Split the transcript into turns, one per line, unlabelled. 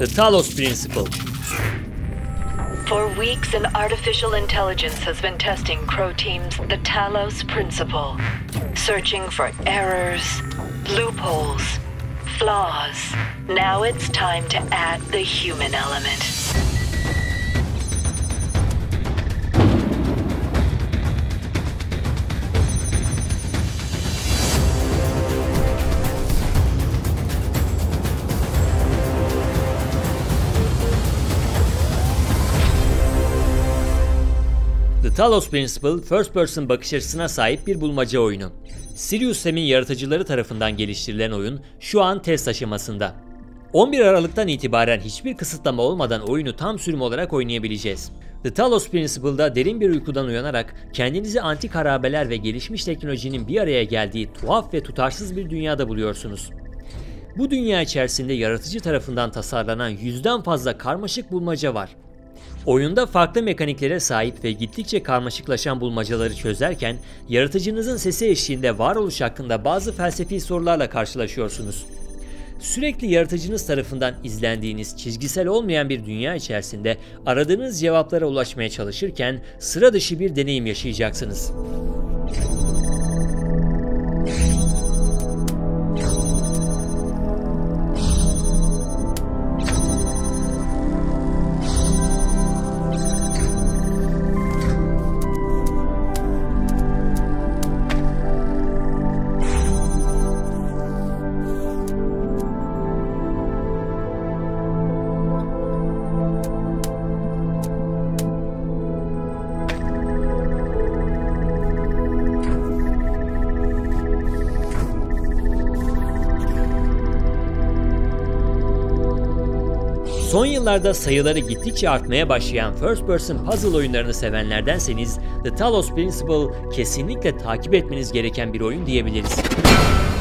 The Talos Principle.
For weeks, an artificial intelligence has been testing Crow Team's The Talos Principle, searching for errors, loopholes, flaws. Now it's time to add the human element.
The Talos Principle, first person bakış açısına sahip bir bulmaca oyunu. Serious Sam'in yaratıcıları tarafından geliştirilen oyun şu an test aşamasında. 11 Aralık'tan itibaren hiçbir kısıtlama olmadan oyunu tam sürüm olarak oynayabileceğiz. The Talos Principle'da derin bir uykudan uyanarak kendinizi antik harabeler ve gelişmiş teknolojinin bir araya geldiği tuhaf ve tutarsız bir dünyada buluyorsunuz. Bu dünya içerisinde yaratıcı tarafından tasarlanan 100'den fazla karmaşık bulmaca var. Oyunda farklı mekaniklere sahip ve gittikçe karmaşıklaşan bulmacaları çözerken yaratıcınızın sesi eşliğinde varoluş hakkında bazı felsefi sorularla karşılaşıyorsunuz. Sürekli yaratıcınız tarafından izlendiğiniz çizgisel olmayan bir dünya içerisinde aradığınız cevaplara ulaşmaya çalışırken sıra dışı bir deneyim yaşayacaksınız. Son yıllarda sayıları gittikçe artmaya başlayan first person puzzle oyunlarını sevenlerdenseniz The Talos Principle kesinlikle takip etmeniz gereken bir oyun diyebiliriz.